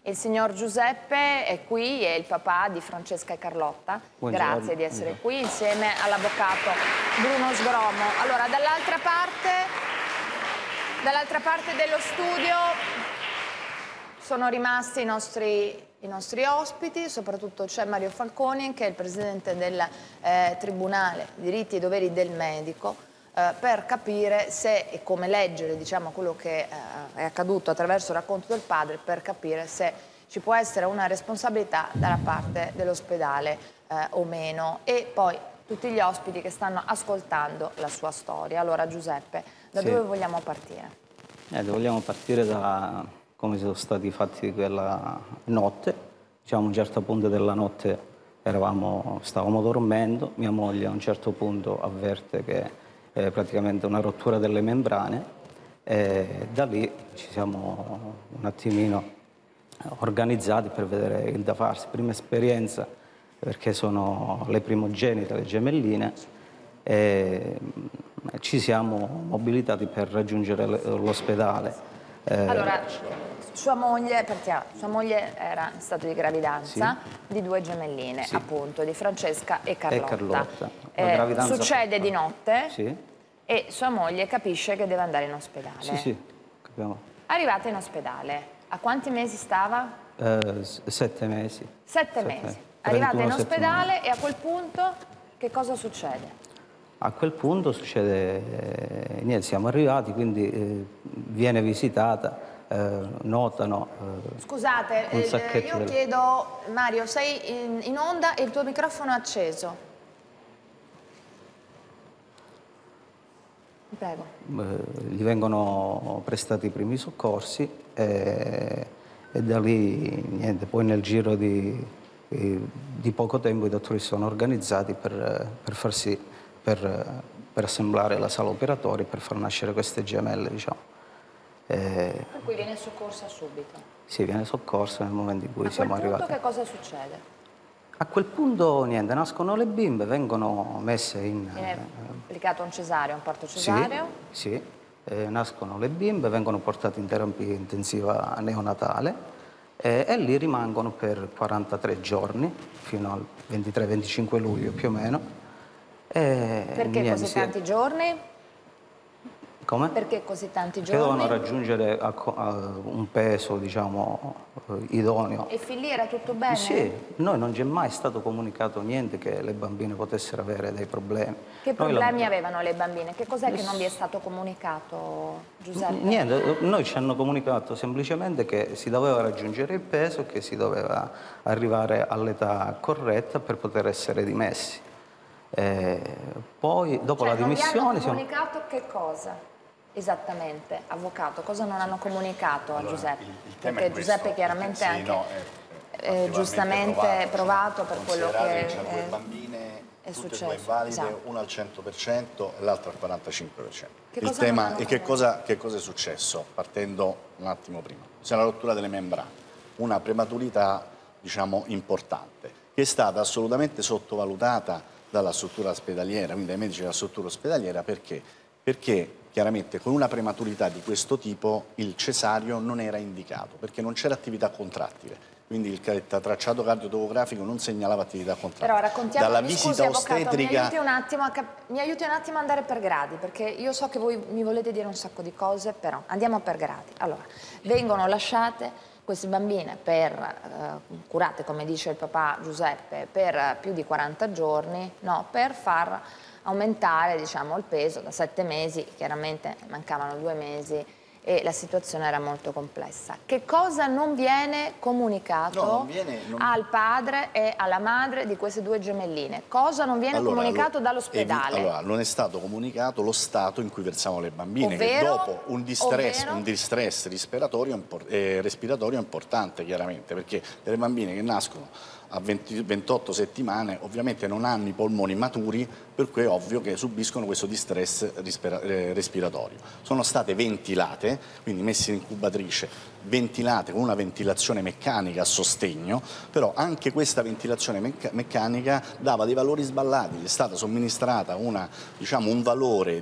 Il signor Giuseppe è qui, è il papà di Francesca e Carlotta. Buongiorno. Grazie di essere qui insieme all'avvocato Bruno Sgromo. Allora, dall'altra parte dello studio sono rimasti i nostri ospiti, soprattutto c'è Mario Falconi, che è il presidente del Tribunale Diritti e Doveri del Medico, per capire se e come leggere, diciamo, quello che è accaduto attraverso il racconto del padre, per capire se ci può essere una responsabilità dalla parte dell'ospedale o meno, e poi tutti gli ospiti che stanno ascoltando la sua storia. Allora, Giuseppe, da dove vogliamo partire? Vogliamo partire da come sono stati fatti quella notte. Diciamo, a un certo punto della notte stavamo dormendo, mia moglie a un certo punto avverte che praticamente una rottura delle membrane, e da lì ci siamo un attimino organizzati per vedere il da farsi. Prima esperienza, perché sono le primogenite, le gemelline, e ci siamo mobilitati per raggiungere l'ospedale. Allora, sua moglie era in stato di gravidanza, sì, di due gemelline, sì, appunto, di Francesca e Carlotta. Succede di notte, sì, e sua moglie capisce che deve andare in ospedale. Sì, sì, capiamo. Arrivata in ospedale, a quanti mesi stava? 7 mesi. 7 mesi. Arrivata in ospedale e a quel punto che cosa succede? A quel punto succede, niente, siamo arrivati, quindi viene visitata, notano... Scusate, io chiedo, Mario, sei in onda e il tuo microfono è acceso. Prego. Gli vengono prestati i primi soccorsi e da lì, niente, poi nel giro di poco tempo i dottori si sono organizzati per assemblare la sala operatoria, per far nascere queste gemelle, diciamo. Per cui viene soccorsa subito? Sì, viene soccorsa nel momento in cui siamo arrivati. A quel punto che cosa succede? A quel punto, niente, nascono le bimbe, vengono messe in... Viene applicato un cesareo, un parto cesareo? Sì, nascono le bimbe, vengono portate in terapia intensiva neonatale e lì rimangono per 43 giorni, fino al 23-25 luglio più o meno. Perché così tanti giorni? Come? Perché così tanti giorni? Perché dovevano raggiungere un peso, diciamo, idoneo. E fin lì era tutto bene? Sì, noi non ci è mai stato comunicato niente che le bambine potessero avere dei problemi. Che problemi avevano le bambine? Che cos'è che non vi è stato comunicato, Giuseppe? Niente, noi ci hanno comunicato semplicemente che si doveva raggiungere il peso e che si doveva arrivare all'età corretta per poter essere dimessi. Poi, dopo la dimissione... Non vi hanno comunicato che cosa? Esattamente, avvocato, cosa non hanno comunicato a Giuseppe? Perché Giuseppe chiaramente anche giustamente provato per quello che due bambine, è tutte successo. Due invalide, Esatto. Una al 100% e l'altra al 45%. Il tema è che cosa è successo? Partendo un attimo prima. C'è la rottura delle membrane, una prematurità, diciamo, importante, che è stata assolutamente sottovalutata dalla struttura ospedaliera, quindi dai medici della struttura ospedaliera. Perché? Perché chiaramente con una prematurità di questo tipo il cesareo non era indicato, perché non c'era attività contrattile, quindi il tracciato cardiotomografico non segnalava attività contrattile. Però raccontiamo, dalla visita visita ostetrica... ostetrica... mi aiuti un attimo ad andare per gradi, perché io so che voi mi volete dire un sacco di cose, però andiamo per gradi. Allora, vengono lasciate queste bambine curate, come dice il papà Giuseppe, per più di 40 giorni, no, per far aumentare, diciamo, il peso da 7 mesi, chiaramente mancavano 2 mesi e la situazione era molto complessa. Che cosa non viene comunicato al padre e alla madre di queste due gemelline? Cosa non viene comunicato dall'ospedale? Allora, non è stato comunicato lo stato in cui versavano le bambine, che dopo un distress respiratorio importante, chiaramente, perché delle bambine che nascono a 28 settimane ovviamente non hanno i polmoni maturi, per cui è ovvio che subiscono questo distress respiratorio. Sono state ventilate, quindi messe in incubatrice, ventilate con una ventilazione meccanica a sostegno, però anche questa ventilazione meccanica dava dei valori sballati, gli è stata somministrata un valore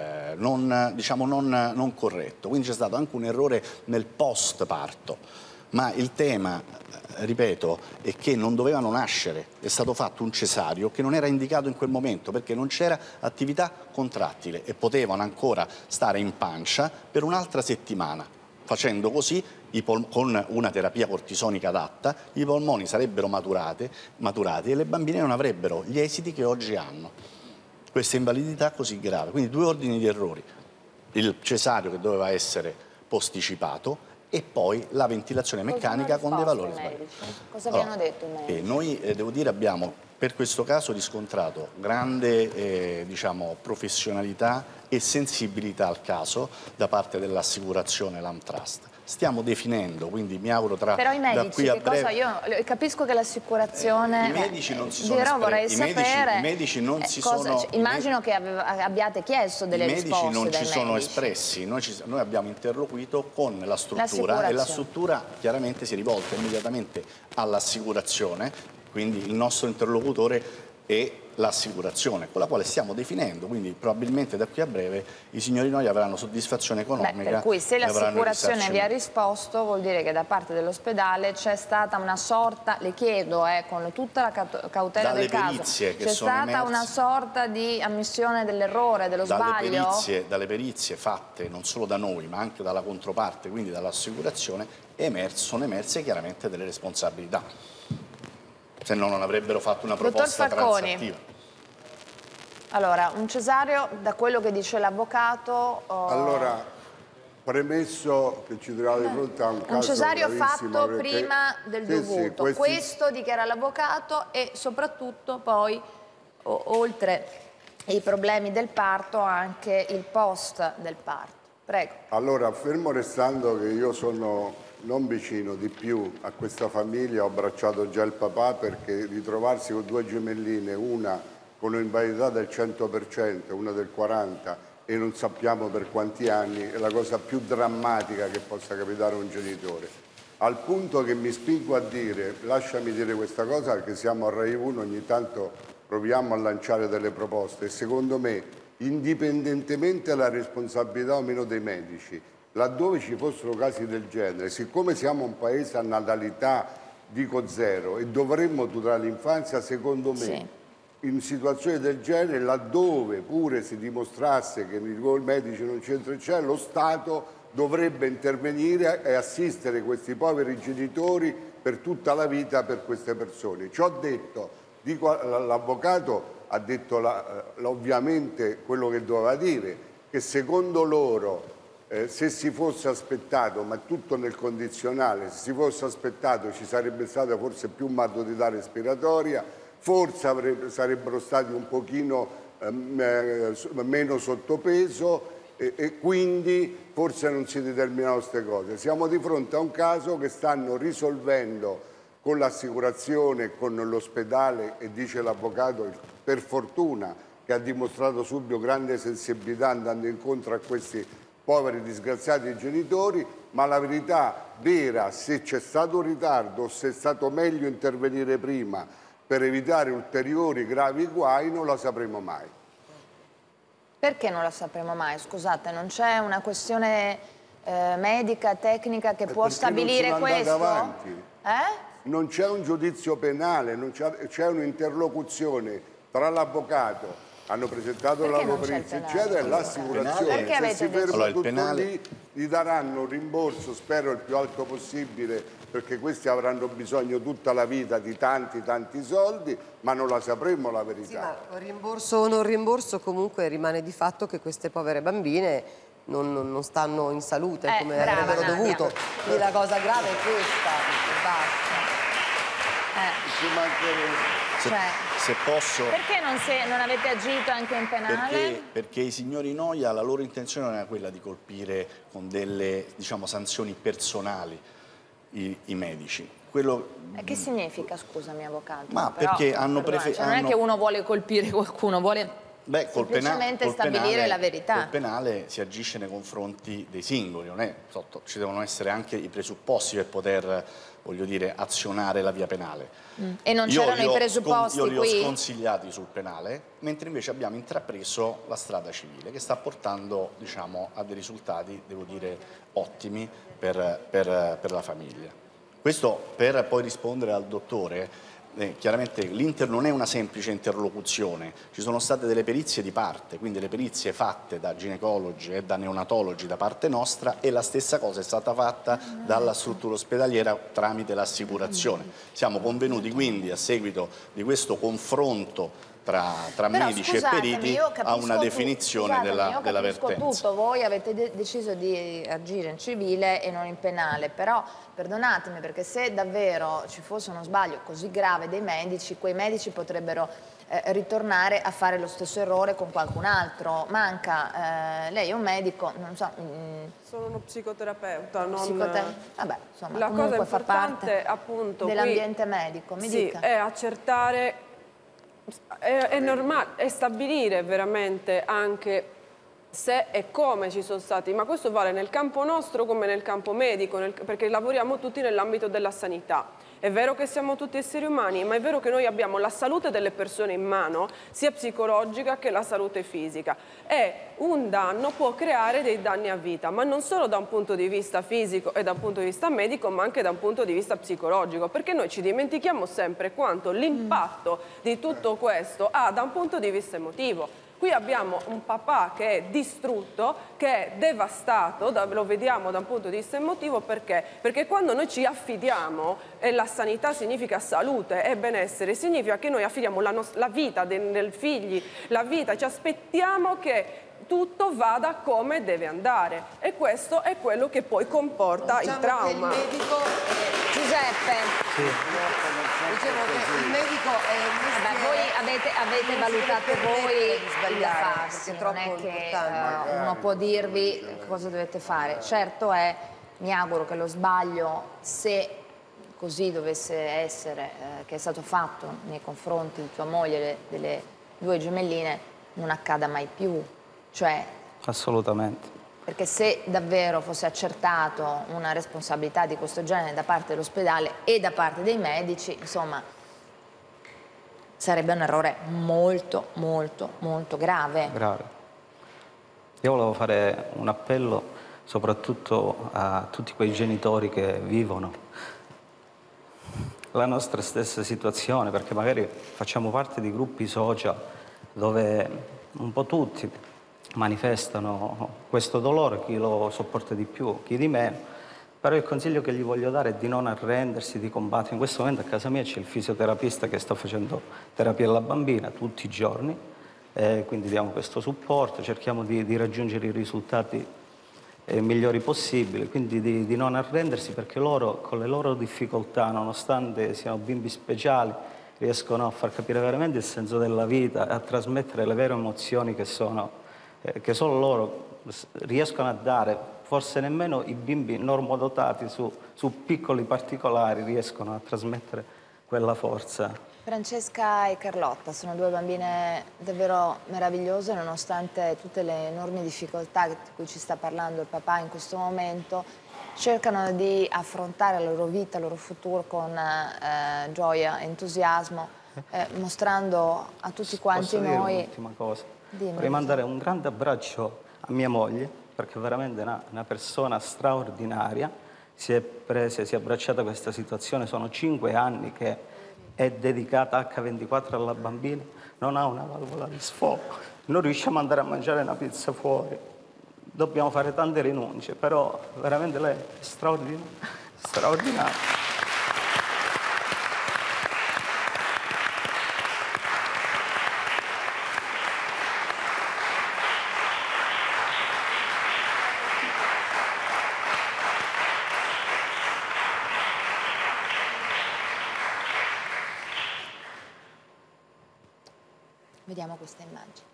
non corretto, quindi c'è stato anche un errore nel post parto. Ma il tema, ripeto, è che non dovevano nascere, è stato fatto un cesareo che non era indicato in quel momento perché non c'era attività contrattile e potevano ancora stare in pancia per un'altra settimana. Facendo così, con una terapia cortisonica adatta, i polmoni sarebbero maturati e le bambine non avrebbero gli esiti che oggi hanno. Questa invalidità così grave. Quindi 2 ordini di errori. Il cesareo che doveva essere posticipato e poi la ventilazione meccanica con dei valori sbagliati. Cosa vi hanno detto i medici? Noi, devo dire, abbiamo per questo caso riscontrato grande diciamo, professionalità e sensibilità al caso da parte dell'assicurazione Lam Trust. Stiamo definendo, quindi mi auguro Però i medici, da qui a breve... cosa? Io capisco che l'assicurazione... I medici non si sono però vorrei sapere... I medici non si sono... immagino che abbiate chiesto delle risposte I medici non dai ci sono medici. espressi, noi abbiamo interloquito con la struttura e la struttura chiaramente si è rivolta immediatamente all'assicurazione, quindi il nostro interlocutore è l'assicurazione con la quale stiamo definendo, quindi probabilmente da qui a breve i signori noi avranno soddisfazione economica. Per cui se l'assicurazione vi ha risposto vuol dire che da parte dell'ospedale c'è stata una sorta, le chiedo con tutta la cautela del caso, c'è stata una sorta di ammissione dell'errore, dello sbaglio? Dalle perizie fatte non solo da noi ma anche dalla controparte, quindi dall'assicurazione, sono emerse chiaramente delle responsabilità. Se no non avrebbero fatto una proposta transattiva. Allora, un cesareo, da quello che dice l'avvocato... Allora, premesso che ci troviamo di fronte a un caso cesareo fatto perché... prima del dovuto, questo dichiara l'avvocato e soprattutto poi, oltre ai problemi del parto, anche il post del parto. Prego. Allora, fermo restando che io sono... non vicino di più a questa famiglia, ho abbracciato già il papà perché ritrovarsi con 2 gemelline, una con un'invalidità del 100%, una del 40% e non sappiamo per quanti anni, è la cosa più drammatica che possa capitare a un genitore. Al punto che mi spingo a dire, lasciami dire questa cosa perché siamo a Rai 1, ogni tanto proviamo a lanciare delle proposte e secondo me, indipendentemente dalla responsabilità o meno dei medici, laddove ci fossero casi del genere, siccome siamo un paese a natalità, dico 0, e dovremmo tutelare l'infanzia, secondo me, in situazioni del genere, laddove pure si dimostrasse che i medici non c'entra, lo Stato dovrebbe intervenire e assistere questi poveri genitori per tutta la vita per queste persone. Ciò detto, l'avvocato ha detto ovviamente quello che doveva dire, che secondo loro se si fosse aspettato, ma tutto nel condizionale, se si fosse aspettato ci sarebbe stata forse più maturità respiratoria, forse sarebbero stati un pochino meno sottopeso e quindi forse non si determinano queste cose. Siamo di fronte a un caso che stanno risolvendo con l'assicurazione, con l'ospedale e dice l'avvocato, per fortuna, che ha dimostrato subito grande sensibilità andando incontro a questi poveri disgraziati genitori, ma la verità vera, se c'è stato un ritardo o se è stato meglio intervenire prima per evitare ulteriori gravi guai, non la sapremo mai. Perché non la sapremo mai? Scusate, non c'è una questione medica, tecnica che può stabilire questo? Avanti. Non c'è un giudizio penale, c'è un'interlocuzione tra l'avvocato, hanno presentato la loro perizia eccetera e l'assicurazione. Se si ferma tutto lì, gli daranno un rimborso, spero il più alto possibile, perché questi avranno bisogno tutta la vita di tanti soldi, ma non la sapremo la verità. Sì, ma rimborso o non rimborso, comunque rimane di fatto che queste povere bambine non stanno in salute come avrebbero dovuto. Quindi la cosa grave è questa, basta. Se posso... Perché non avete agito anche in penale? Perché i signori Noia, la loro intenzione non era quella di colpire con delle, diciamo, sanzioni personali i medici. Che significa, scusami, avvocato? Ma perché hanno preferito... non è che uno vuole colpire qualcuno, vuole... semplicemente stabilire la verità. Col penale si agisce nei confronti dei singoli, ci devono essere anche i presupposti per poter, voglio dire, azionare la via penale. E non c'erano i presupposti qui? Io li ho sconsigliati sul penale, mentre invece abbiamo intrapreso la strada civile, che sta portando, diciamo, a dei risultati, devo dire, ottimi per la famiglia. Questo per poi rispondere al dottore. Chiaramente l'Inter non è una semplice interlocuzione, ci sono state delle perizie di parte, quindi le perizie fatte da ginecologi e da neonatologi da parte nostra, e la stessa cosa è stata fatta dalla struttura ospedaliera tramite l'assicurazione. Siamo convenuti quindi, a seguito di questo confronto tra medici e periti, a una definizione della vertenza. Tutto, voi avete deciso di agire in civile e non in penale, però perdonatemi, perché se davvero ci fosse uno sbaglio così grave dei medici, quei medici potrebbero ritornare a fare lo stesso errore con qualcun altro. Manca, lei è un medico, non so... Sono uno psicoterapeuta, non... Vabbè, insomma, la cosa fa parte appunto dell'ambiente medico, mi dica. È accertare, è normale, è stabilire veramente anche se e come ci sono stati, ma questo vale nel campo nostro come nel campo medico, perché lavoriamo tutti nell'ambito della sanità. È vero che siamo tutti esseri umani, ma è vero che noi abbiamo la salute delle persone in mano, sia psicologica che la salute fisica. E un danno può creare dei danni a vita, ma non solo da un punto di vista fisico e da un punto di vista medico, ma anche da un punto di vista psicologico, perché noi ci dimentichiamo sempre quanto l'impatto di tutto questo ha da un punto di vista emotivo. Qui abbiamo un papà che è distrutto, che è devastato, lo vediamo da un punto di vista emotivo, perché? Perché quando noi ci affidiamo, e la sanità significa salute e benessere, significa che noi affidiamo la vita dei figli, la vita, ci aspettiamo che tutto vada come deve andare, e questo è quello che poi comporta il trauma. Che il medico Giuseppe, dicevo che il medico è voi avete valutato voi la farsi, è non troppo è che importante. uno può dirvi cosa dovete fare. Certo è, mi auguro che lo sbaglio, se così dovesse essere, che è stato fatto nei confronti di tua moglie, delle due gemelline, non accada mai più. Cioè, assolutamente. Perché se davvero fosse accertato una responsabilità di questo genere da parte dell'ospedale e da parte dei medici, insomma, sarebbe un errore molto, molto, molto grave. Grave. Io volevo fare un appello soprattutto a tutti quei genitori che vivono la nostra stessa situazione, perché magari facciamo parte di gruppi social dove un po' tutti manifestano questo dolore, chi lo sopporta di più, chi di meno, però il consiglio che gli voglio dare è di non arrendersi, di combattere. In questo momento a casa mia c'è il fisioterapista che sta facendo terapia alla bambina tutti i giorni, quindi diamo questo supporto, cerchiamo di raggiungere i risultati migliori possibili, quindi di non arrendersi, perché loro con le loro difficoltà, nonostante siano bimbi speciali, riescono a far capire veramente il senso della vita e a trasmettere le vere emozioni che solo loro riescono a dare. Forse nemmeno i bimbi normodotati su piccoli particolari riescono a trasmettere quella forza. Francesca e Carlotta sono due bambine davvero meravigliose, nonostante tutte le enormi difficoltà di cui ci sta parlando il papà in questo momento. Cercano di affrontare la loro vita, il loro futuro con gioia, entusiasmo, mostrando a tutti quanti noi... Posso dire un'ultima cosa? Vorrei mandare un grande abbraccio a mia moglie, perché è veramente una persona straordinaria, si è abbracciata a questa situazione, sono 5 anni che è dedicata H24 alla bambina, non ha una valvola di sfogo, non riusciamo ad andare a mangiare una pizza fuori, dobbiamo fare tante rinunce, però veramente lei è straordinaria. Vediamo questa immagine.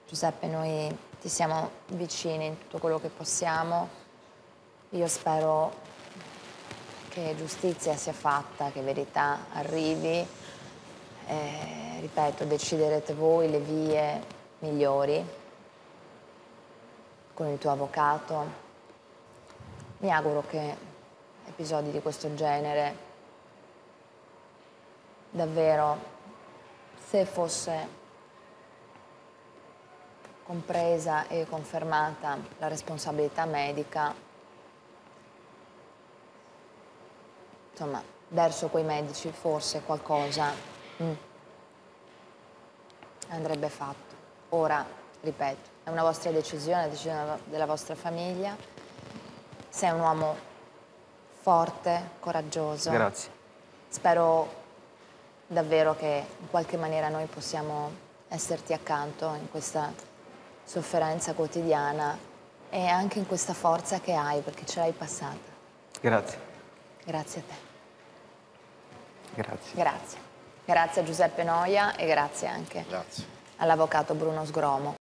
Giuseppe, noi ti siamo vicini in tutto quello che possiamo. Io spero che giustizia sia fatta, che verità arrivi. Ripeto, deciderete voi le vie migliori con il tuo avvocato. Mi auguro che episodi di questo genere davvero, se fosse compresa e confermata la responsabilità medica, insomma, verso quei medici forse qualcosa andrebbe fatto. Ora, ripeto, è una vostra decisione, la decisione della vostra famiglia. Sei un uomo forte, coraggioso. Grazie. Spero davvero che in qualche maniera noi possiamo esserti accanto in questa sofferenza quotidiana e anche in questa forza che hai, perché ce l'hai passata. Grazie. Grazie a te. Grazie. Grazie. Grazie a Giuseppe Noia e grazie anche all'avvocato Bruno Sgromo.